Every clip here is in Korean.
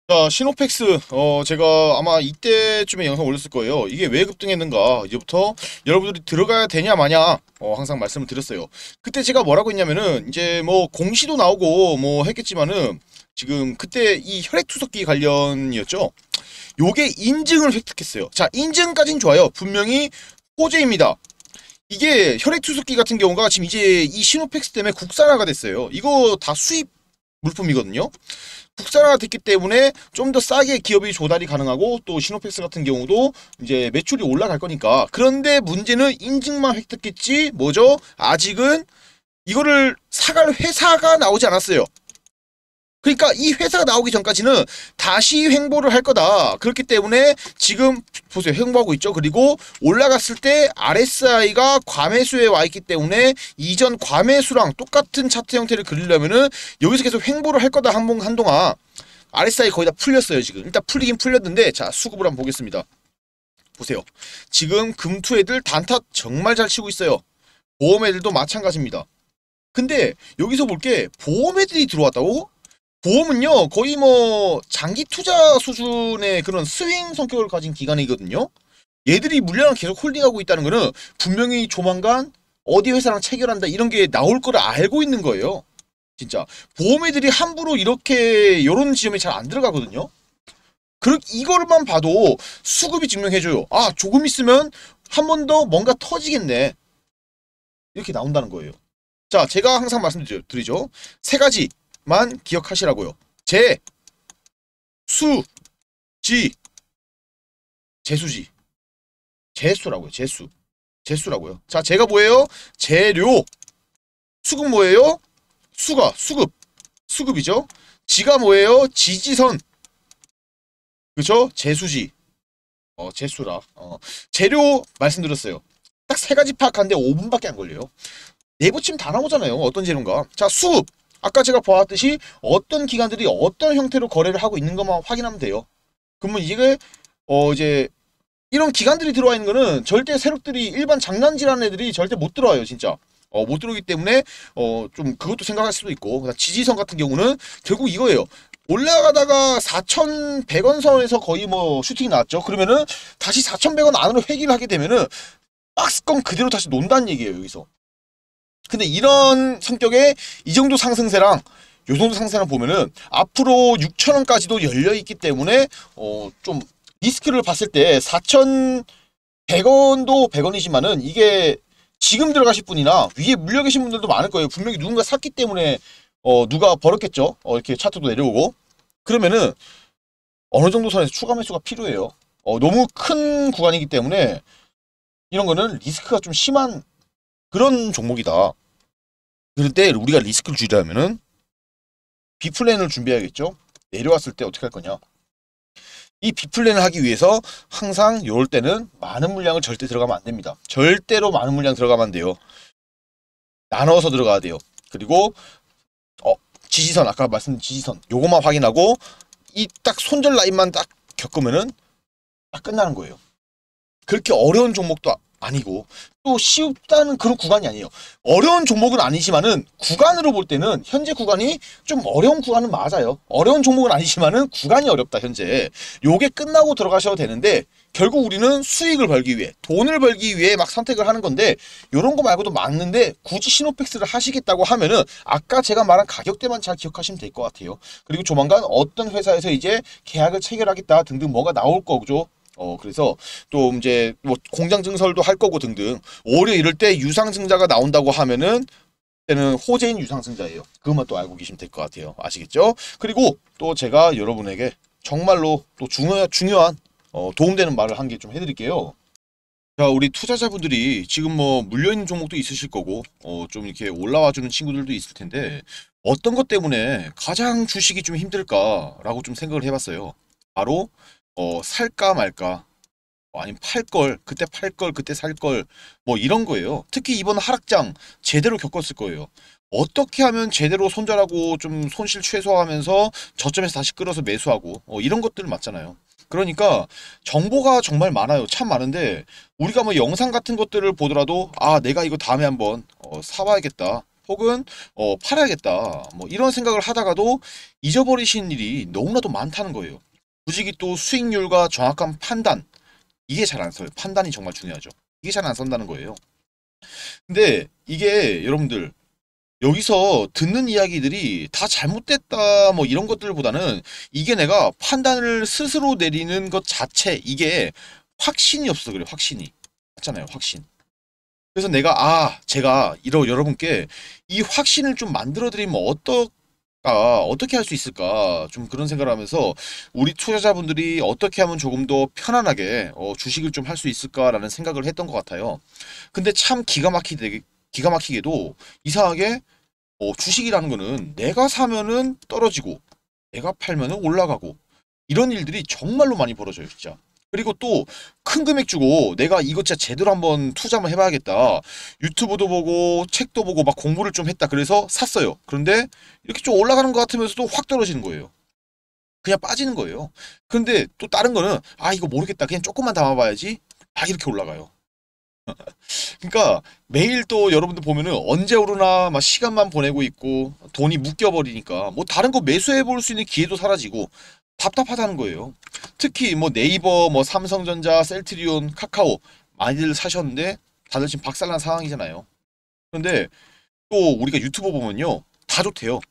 자, 시노펙스, 제가 아마 이때쯤에 영상 올렸을 거예요. 이게 왜 급등했는가, 이제부터 여러분들이 들어가야 되냐, 마냐, 항상 말씀을 드렸어요. 그때 제가 뭐라고 했냐면은, 이제 뭐, 공시도 나오고, 뭐, 했겠지만은, 지금, 그때 이 혈액투석기 관련이었죠? 요게 인증을 획득했어요. 자, 인증까진 좋아요. 분명히 호재입니다. 이게 혈액투석기 같은 경우가 지금 이제 이 시노펙스 때문에 국산화가 됐어요. 이거 다 수입 물품이거든요. 국산화가 됐기 때문에 좀 더 싸게 기업이 조달이 가능하고 또 시노펙스 같은 경우도 이제 매출이 올라갈 거니까. 그런데 문제는 인증만 획득했지 뭐죠? 아직은 이거를 사갈 회사가 나오지 않았어요. 그러니까 이 회사가 나오기 전까지는 다시 횡보를 할 거다. 그렇기 때문에 지금 보세요. 횡보하고 있죠. 그리고 올라갔을 때 RSI가 과매수에 와 있기 때문에 이전 과매수랑 똑같은 차트 형태를 그리려면은 여기서 계속 횡보를 할 거다. 한동안 RSI 거의 다 풀렸어요. 지금 일단 풀리긴 풀렸는데, 자, 수급을 한번 보겠습니다. 보세요. 지금 금투 애들 단타 정말 잘 치고 있어요. 보험 애들도 마찬가지입니다. 근데 여기서 볼 게 보험 애들이 들어왔다고? 보험은요, 거의 뭐, 장기 투자 수준의 그런 스윙 성격을 가진 기관이거든요? 얘들이 물량을 계속 홀딩하고 있다는 거는 분명히 조만간 어디 회사랑 체결한다 이런 게 나올 거를 알고 있는 거예요. 진짜. 보험애들이 함부로 이렇게, 요런 지점에 잘 안 들어가거든요? 이거만 봐도 수급이 증명해줘요. 아, 조금 있으면 한 번 더 뭔가 터지겠네. 이렇게 나온다는 거예요. 자, 제가 항상 말씀드리죠. 세 가지만 기억하시라고요. 재, 수, 지, 재수지. 재수라고요. 재수. 재수라고요. 자, 제가 뭐예요? 재료. 수급 뭐예요? 수급. 수급이죠. 지가 뭐예요? 지지선. 그쵸? 재수지. 재수라. 재료 말씀드렸어요. 딱 세 가지 파악하는데 5분밖에 안 걸려요. 내부침 다 나오잖아요. 어떤 재료인가. 자, 수급. 아까 제가 보았듯이 어떤 기관들이 어떤 형태로 거래를 하고 있는 것만 확인하면 돼요. 그러면 이게 이제 이런 기관들이 들어와 있는 거는 절대 세력들이 일반 장난질하는 애들이 절대 못 들어와요. 진짜. 못 들어오기 때문에 좀 그것도 생각할 수도 있고. 그다음 지지선 같은 경우는 결국 이거예요. 올라가다가 4,100원 선에서 거의 뭐 슈팅이 나왔죠. 그러면은 다시 4,100원 안으로 회귀를 하게 되면은 박스권 그대로 다시 논다는 얘기예요. 여기서. 근데 이런 성격의 이 정도 상승세랑 요 정도 상승세랑 보면은 앞으로 6,000원까지도 열려 있기 때문에 좀 리스크를 봤을 때 4,100원도 100원이지만은 이게 지금 들어가실 분이나 위에 물려 계신 분들도 많을 거예요. 분명히 누군가 샀기 때문에 누가 벌었겠죠. 이렇게 차트도 내려오고. 그러면은 어느 정도 선에서 추가 매수가 필요해요. 너무 큰 구간이기 때문에 이런 거는 리스크가 좀 심한 그런 종목이다. 그럴 때 우리가 리스크를 줄이려면은 B플랜을 준비해야겠죠. 내려왔을 때 어떻게 할 거냐. 이 B플랜을 하기 위해서 항상 요럴 때는 많은 물량을 절대 들어가면 안 됩니다. 절대로 많은 물량 들어가면 안 돼요. 나눠서 들어가야 돼요. 그리고 지지선, 아까 말씀드린 지지선 요것만 확인하고 이 딱 손절 라인만 딱 겪으면은 딱 끝나는 거예요. 그렇게 어려운 종목도 아니고 또 쉽다는 그런 구간이 아니에요. 어려운 종목은 아니지만은 구간으로 볼 때는 현재 구간이 좀 어려운 구간은 맞아요. 어려운 종목은 아니지만은 구간이 어렵다 현재. 요게 끝나고 들어가셔도 되는데 결국 우리는 수익을 벌기 위해 돈을 벌기 위해 막 선택을 하는 건데 요런 거 말고도 많은데 굳이 시노펙스를 하시겠다고 하면은 아까 제가 말한 가격대만 잘 기억하시면 될 것 같아요. 그리고 조만간 어떤 회사에서 이제 계약을 체결하겠다 등등 뭐가 나올 거죠. 그래서 또 이제 뭐 공장 증설도 할 거고 등등. 오히려 이럴 때 유상증자가 나온다고 하면은 때는 호재인 유상증자예요. 그것만 또 알고 계시면 될 것 같아요. 아시겠죠? 그리고 또 제가 여러분에게 정말로 또 중요한 도움되는 말을 한 개 좀 해드릴게요. 자, 우리 투자자분들이 지금 뭐 물려있는 종목도 있으실 거고 좀 이렇게 올라와주는 친구들도 있을 텐데 어떤 것 때문에 가장 주식이 좀 힘들까라고 좀 생각을 해봤어요. 바로 살까 말까, 아니면 팔걸, 그때 팔걸, 그때 살걸, 뭐 이런 거예요. 특히 이번 하락장 제대로 겪었을 거예요. 어떻게 하면 제대로 손절하고 좀 손실 최소화하면서 저점에서 다시 끌어서 매수하고 이런 것들 맞잖아요. 그러니까 정보가 정말 많아요. 참 많은데 우리가 뭐 영상 같은 것들을 보더라도 아, 내가 이거 다음에 한번 사봐야겠다. 혹은 팔아야겠다 뭐 이런 생각을 하다가도 잊어버리신 일이 너무나도 많다는 거예요. 굳이 또 수익률과 정확한 판단, 이게 잘 안 써요. 판단이 정말 중요하죠. 이게 잘 안 쓴다는 거예요. 근데 이게 여러분들 여기서 듣는 이야기들이 다 잘못됐다 뭐 이런 것들보다는 이게 내가 판단을 스스로 내리는 것 자체, 이게 확신이 없어 그래. 확신이 맞잖아요. 확신. 그래서 제가 여러분께 이 확신을 좀 만들어 드리면 어떻게 할 수 있을까 좀 그런 생각을 하면서 우리 투자자분들이 어떻게 하면 조금 더 편안하게 주식을 좀 할 수 있을까라는 생각을 했던 것 같아요. 근데 참 기가 막히게도 이상하게 주식이라는 거는 내가 사면은 떨어지고 내가 팔면은 올라가고 이런 일들이 정말로 많이 벌어져요, 진짜. 그리고 또 큰 금액 주고 내가 이거 진짜 제대로 한번 투자 한번 해봐야겠다. 유튜브도 보고 책도 보고 막 공부를 좀 했다. 그래서 샀어요. 그런데 이렇게 좀 올라가는 것 같으면서도 확 떨어지는 거예요. 그냥 빠지는 거예요. 그런데 또 다른 거는 이거 모르겠다. 그냥 조금만 담아봐야지. 이렇게 올라가요. 그러니까 매일 또 여러분들 보면은 언제 오르나 막 시간만 보내고 있고 돈이 묶여버리니까 뭐 다른 거 매수해 볼 수 있는 기회도 사라지고 답답하다는 거예요. 특히 뭐 네이버, 뭐 삼성전자, 셀트리온, 카카오 많이들 사셨는데 다들 지금 박살난 상황이잖아요. 그런데 또 우리가 유튜브 보면요 다 좋대요.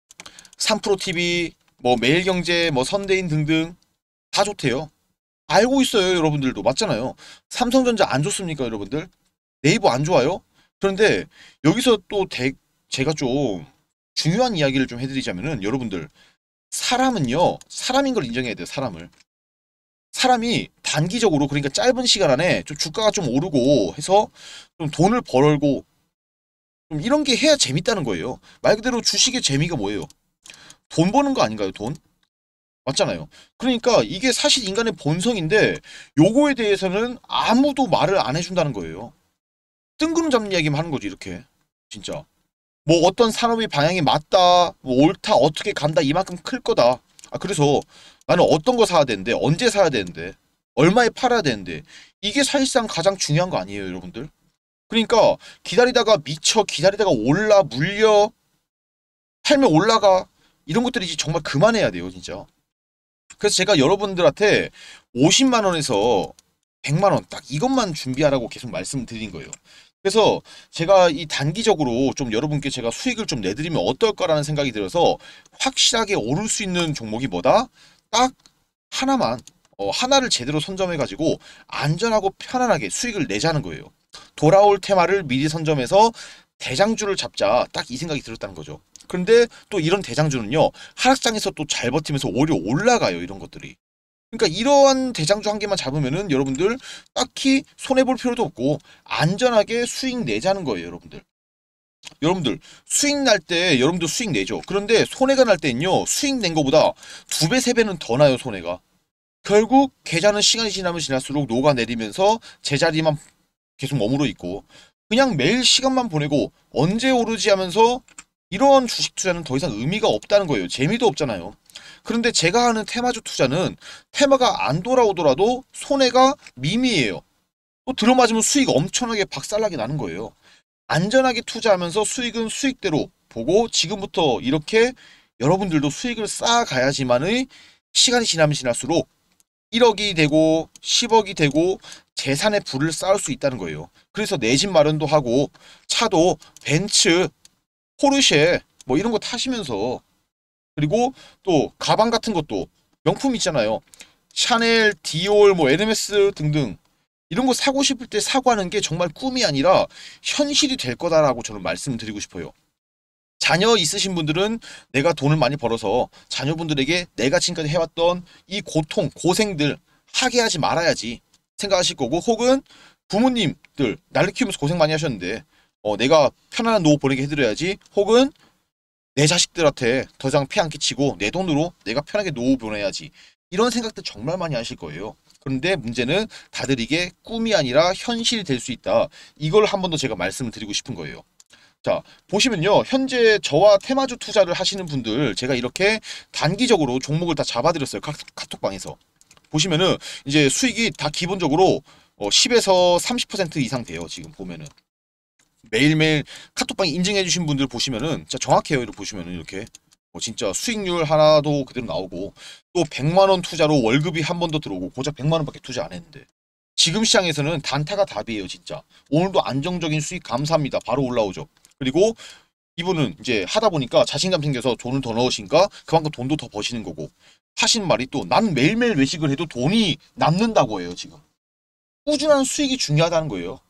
3프로TV, 뭐 매일경제, 뭐 선대인 등등 다 좋대요. 알고 있어요, 여러분들도. 맞잖아요. 삼성전자 안 좋습니까, 여러분들? 네이버 안 좋아요? 그런데 여기서 또 제가 좀 중요한 이야기를 좀 해드리자면은 여러분들, 사람인 걸 인정해야 돼요, 사람을. 사람이 단기적으로, 그러니까 짧은 시간 안에 좀 주가가 좀 오르고 해서 좀 돈을 벌고 좀 이런 게 해야 재밌다는 거예요. 말 그대로 주식의 재미가 뭐예요? 돈 버는 거 아닌가요, 돈? 맞잖아요. 그러니까 이게 사실 인간의 본성인데 요거에 대해서는 아무도 말을 안 해준다는 거예요. 뜬구름 잡는 이야기만 하는 거지, 이렇게. 진짜. 뭐 어떤 산업의 방향이 맞다, 뭐 옳다, 어떻게 간다, 이만큼 클 거다. 그래서 나는 어떤 거 사야 되는데, 언제 사야 되는데, 얼마에 팔아야 되는데, 이게 사실상 가장 중요한 거 아니에요, 여러분들? 그러니까 기다리다가 미쳐, 기다리다가 물려, 팔면 올라가, 이런 것들이 이제 정말 그만해야 돼요, 진짜. 그래서 제가 여러분들한테 50만 원에서 100만 원 딱 이것만 준비하라고 계속 말씀드린 거예요. 그래서 제가 이 단기적으로 좀 여러분께 제가 수익을 좀 내드리면 어떨까라는 생각이 들어서 확실하게 오를 수 있는 종목이 뭐다? 딱 하나만, 하나를 제대로 선점해가지고 안전하고 편안하게 수익을 내자는 거예요. 돌아올 테마를 미리 선점해서 대장주를 잡자. 딱 이 생각이 들었다는 거죠. 그런데 또 이런 대장주는요, 하락장에서 또 잘 버티면서 오히려 올라가요, 이런 것들이. 그러니까 이러한 대장주 한 개만 잡으면은 여러분들 딱히 손해볼 필요도 없고 안전하게 수익 내자는 거예요, 여러분들. 여러분들 수익 날 때 여러분들 수익 내죠. 그런데 손해가 날 때는요, 수익 낸 거보다 2배, 3배는 더 나요, 손해가. 결국 계좌는 시간이 지나면 지날수록 녹아내리면서 제자리만 계속 머무르 있고 그냥 매일 시간만 보내고 언제 오르지 하면서 이런 주식 투자는 더 이상 의미가 없다는 거예요. 재미도 없잖아요. 그런데 제가 하는 테마주 투자는 테마가 안 돌아오더라도 손해가 미미해요. 또 들어맞으면 수익 엄청나게 박살나게 나는 거예요. 안전하게 투자하면서 수익은 수익대로 보고 지금부터 이렇게 여러분들도 수익을 쌓아가야지만의 시간이 지나면 지날수록 1억이 되고 10억이 되고 재산의 부를 쌓을 수 있다는 거예요. 그래서 내 집 마련도 하고 차도 벤츠, 포르쉐 뭐 이런 거 타시면서 그리고 또 가방 같은 것도 명품 있잖아요. 샤넬, 디올, 뭐 에르메스 등등 이런 거 사고 싶을 때 사고 하는 게 정말 꿈이 아니라 현실이 될 거다라고 저는 말씀드리고 싶어요. 자녀 있으신 분들은 내가 돈을 많이 벌어서 자녀분들에게 내가 지금까지 해왔던 이 고통, 고생들 하게 하지 말아야지 생각하실 거고, 혹은 부모님들 나를 키우면서 고생 많이 하셨는데 내가 편안한 노후 보내게 해드려야지, 혹은 내 자식들한테 더 이상 피 안 끼치고 내 돈으로 내가 편하게 노후 보내야지, 이런 생각들 정말 많이 하실 거예요. 그런데 문제는 다들 이게 꿈이 아니라 현실이 될 수 있다. 이걸 한 번 더 제가 말씀을 드리고 싶은 거예요. 자, 보시면요. 현재 저와 테마주 투자를 하시는 분들 제가 이렇게 단기적으로 종목을 다 잡아드렸어요. 카톡방에서. 보시면은 이제 수익이 다 기본적으로 10에서 30% 이상 돼요. 지금 보면은. 매일매일 카톡방 인증해주신 분들 보시면은 진짜 정확해요. 이렇게 보시면은 이렇게 진짜 수익률 하나도 그대로 나오고 또 100만원 투자로 월급이 한 번 더 들어오고 고작 100만원밖에 투자 안 했는데 지금 시장에서는 단타가 답이에요. 진짜 오늘도 안정적인 수익 감사합니다. 바로 올라오죠. 그리고 이분은 이제 하다 보니까 자신감 생겨서 돈을 더 넣으시니까 그만큼 돈도 더 버시는 거고 하신 말이 또 난 매일매일 외식을 해도 돈이 남는다고 해요. 지금 꾸준한 수익이 중요하다는 거예요.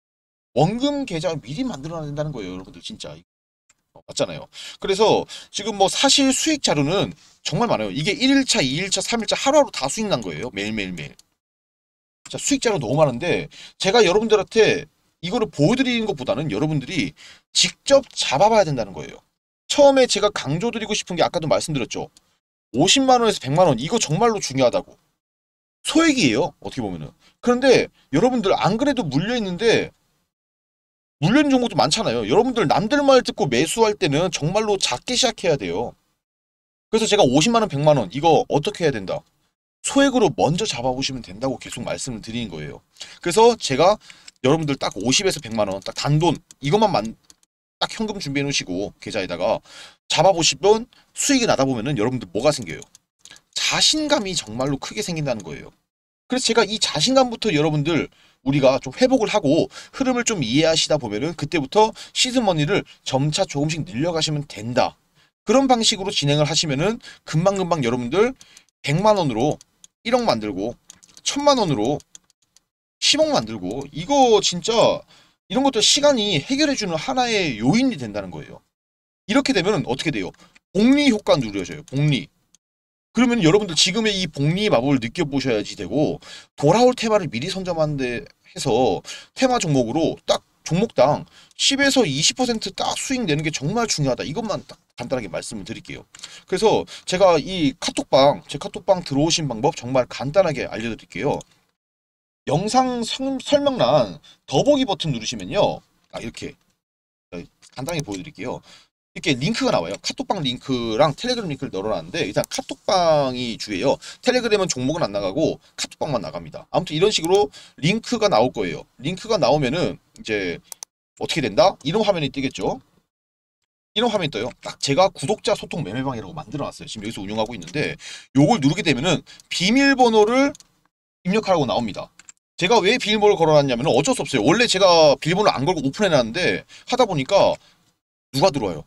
원금 계좌 미리 만들어놔야 된다는 거예요. 여러분들 진짜 맞잖아요. 그래서 지금 뭐 사실 수익 자료는 정말 많아요. 이게 1일차, 2일차, 3일차 하루하루 다 수익 난 거예요. 매일매일매일. 자, 수익 자료 너무 많은데 제가 여러분들한테 이거를 보여드리는 것보다는 여러분들이 직접 잡아봐야 된다는 거예요. 처음에 제가 강조드리고 싶은 게 아까도 말씀드렸죠. 50만 원에서 100만 원 이거 정말로 중요하다고. 소액이에요. 어떻게 보면은. 그런데 여러분들 안 그래도 물려있는데 물려있는 종목도 많잖아요. 여러분들 남들 말 듣고 매수할 때는 정말로 작게 시작해야 돼요. 그래서 제가 50만 원, 100만 원 이거 어떻게 해야 된다? 소액으로 먼저 잡아보시면 된다고 계속 말씀을 드리는 거예요. 그래서 제가 여러분들 딱 50에서 100만 원 딱 단돈 이것만 딱 현금 준비해 놓으시고 계좌에다가 잡아보시면 수익이 나다 보면은 여러분들 뭐가 생겨요? 자신감이 정말로 크게 생긴다는 거예요. 그래서 제가 이 자신감부터 여러분들 우리가 좀 회복을 하고 흐름을 좀 이해하시다 보면은 그때부터 시드머니를 점차 조금씩 늘려가시면 된다. 그런 방식으로 진행을 하시면은 금방금방 여러분들 100만 원으로 1억 만들고 1000만 원으로 10억 만들고 이거 진짜 이런 것도 시간이 해결해주는 하나의 요인이 된다는 거예요. 이렇게 되면 어떻게 돼요? 복리 효과 누려져요. 복리. 그러면 여러분들 지금의 이 복리의 마법을 느껴보셔야지 되고 돌아올 테마를 미리 선점하는데 해서 테마 종목으로 딱 종목당 10에서 20%딱 수익 내는 게 정말 중요하다. 이것만 딱 간단하게 말씀을 드릴게요. 그래서 제가 이 카톡방, 제 카톡방 들어오신 방법 정말 간단하게 알려드릴게요. 영상 설명란 더보기 버튼 누르시면요. 이렇게 간단하게 보여드릴게요. 이렇게 링크가 나와요. 카톡방 링크랑 텔레그램 링크를 넣어놨는데 일단 카톡방이 주예요. 텔레그램은 종목은 안 나가고 카톡방만 나갑니다. 아무튼 이런 식으로 링크가 나올 거예요. 링크가 나오면은 이제 어떻게 된다? 이런 화면이 뜨겠죠. 이런 화면이 떠요. 딱 제가 구독자 소통 매매방이라고 만들어놨어요. 지금 여기서 운영하고 있는데 요걸 누르게 되면은 비밀번호를 입력하라고 나옵니다. 제가 왜 비밀번호를 걸어놨냐면 어쩔 수 없어요. 원래 제가 비밀번호를 안 걸고 오픈해놨는데 하다 보니까 누가 들어와요?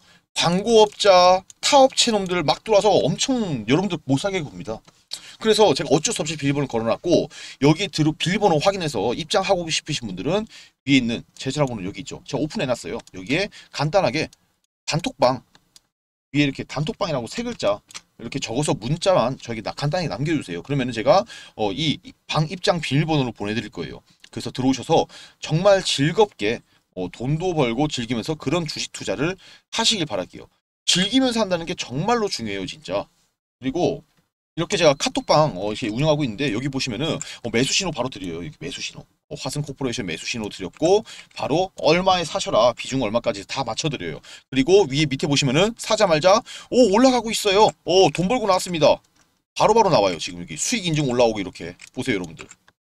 광고업자, 타업체 놈들 막 들어와서 엄청 여러분들 못 사게 굽니다. 그래서 제가 어쩔 수 없이 비밀번호를 걸어놨고 여기 비밀번호 확인해서 입장하고 싶으신 분들은 위에 있는 제 전화번호 여기 있죠. 제가 오픈해놨어요. 여기에 간단하게 단톡방 위에 이렇게 단톡방이라고 세 글자 이렇게 적어서 문자만 저에게 간단히 남겨주세요. 그러면은 제가 이 방 입장 비밀번호를 보내드릴 거예요. 그래서 들어오셔서 정말 즐겁게 돈도 벌고 즐기면서 그런 주식 투자를 하시길 바랄게요. 즐기면서 한다는 게 정말로 중요해요, 진짜. 그리고 이렇게 제가 카톡방 이렇게 운영하고 있는데 여기 보시면은 매수 신호 바로 드려요. 이렇게 매수 신호. 화승 코퍼레이션 매수 신호 드렸고 바로 얼마에 사셔라 비중 얼마까지 다 맞춰드려요. 그리고 위에 밑에 보시면은 사자말자 올라가고 있어요. 돈 벌고 나왔습니다. 바로바로 나와요. 지금 여기 수익 인증 올라오고 이렇게 보세요, 여러분들.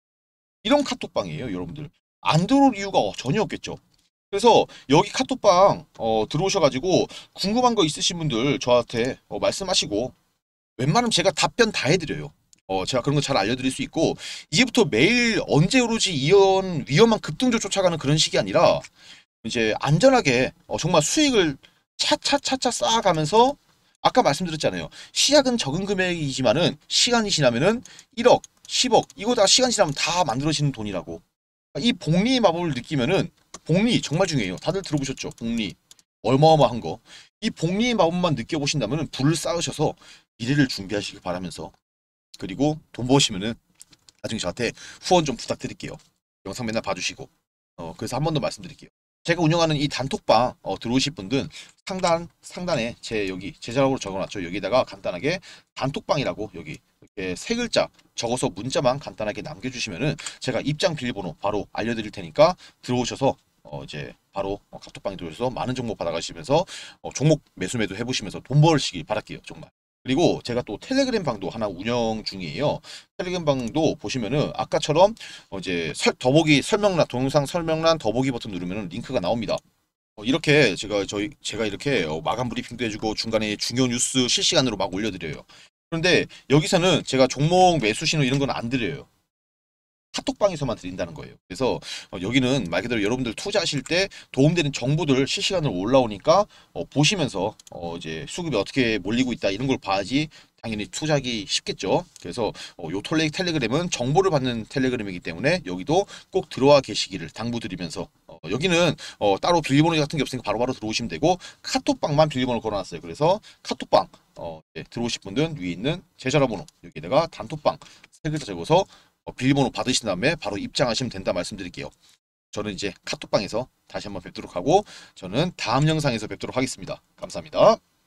이런 카톡방이에요, 여러분들. 안 들어올 이유가 전혀 없겠죠. 그래서 여기 카톡방 들어오셔가지고 궁금한 거 있으신 분들 저한테 말씀하시고 웬만하면 제가 답변 다 해드려요. 제가 그런 거 잘 알려드릴 수 있고 이제부터 매일 언제 오르지 이런 위험한 급등조 쫓아가는 그런 식이 아니라 이제 안전하게 정말 수익을 차차차차 쌓아가면서 아까 말씀드렸잖아요. 시작은 적은 금액이지만은 시간이 지나면은 1억, 10억 이거 다 시간 지나면 다 만들어지는 돈이라고. 이 복리의 마법을 느끼면은 복리 정말 중요해요. 다들 들어보셨죠? 복리 어마어마한 거. 이 복리의 마법만 느껴보신다면 불을 쌓으셔서 미래를 준비하시길 바라면서 그리고 돈 버시면은 나중에 저한테 후원 좀 부탁드릴게요. 영상 맨날 봐주시고 그래서 한 번 더 말씀드릴게요. 제가 운영하는 이 단톡방 들어오실 분들은 상단에 여기 제 자락으로 적어놨죠. 여기다가 간단하게 단톡방이라고 여기 이렇게 세 글자 적어서 문자만 간단하게 남겨주시면은 제가 입장 비밀번호 바로 알려드릴 테니까 들어오셔서 이제 바로 카톡방에 들어오셔서 많은 정보 받아가시면서 종목 매수 매도 해보시면서 돈 벌시길 바랄게요. 정말. 그리고 제가 또 텔레그램 방도 하나 운영 중이에요. 텔레그램 방도 보시면은 아까처럼 이제 더보기 설명란, 동영상 설명란 더보기 버튼 누르면은 링크가 나옵니다. 이렇게 제가 이렇게 마감 브리핑도 해주고 중간에 중요 뉴스 실시간으로 막 올려드려요. 그런데 여기서는 제가 종목 매수 신호 이런 건 안 드려요. 카톡방에서만 드린다는 거예요. 그래서 여기는 말 그대로 여러분들 투자하실 때 도움되는 정보들 실시간으로 올라오니까 보시면서 이제 수급이 어떻게 몰리고 있다 이런 걸 봐야지 당연히 투자하기 쉽겠죠. 그래서 요 텔레그램은 정보를 받는 텔레그램이기 때문에 여기도 꼭 들어와 계시기를 당부드리면서 여기는 따로 비밀번호 같은 게 없으니까 바로바로 들어오시면 되고 카톡방만 비밀번호 걸어놨어요. 그래서 카톡방 예, 들어오실 분들은 위에 있는 제 전화번호 여기다가 단톡방 세 글자 적어서 비밀번호 받으신 다음에 바로 입장하시면 된다 말씀드릴게요. 저는 이제 카톡방에서 다시 한번 뵙도록 하고 저는 다음 영상에서 뵙도록 하겠습니다. 감사합니다.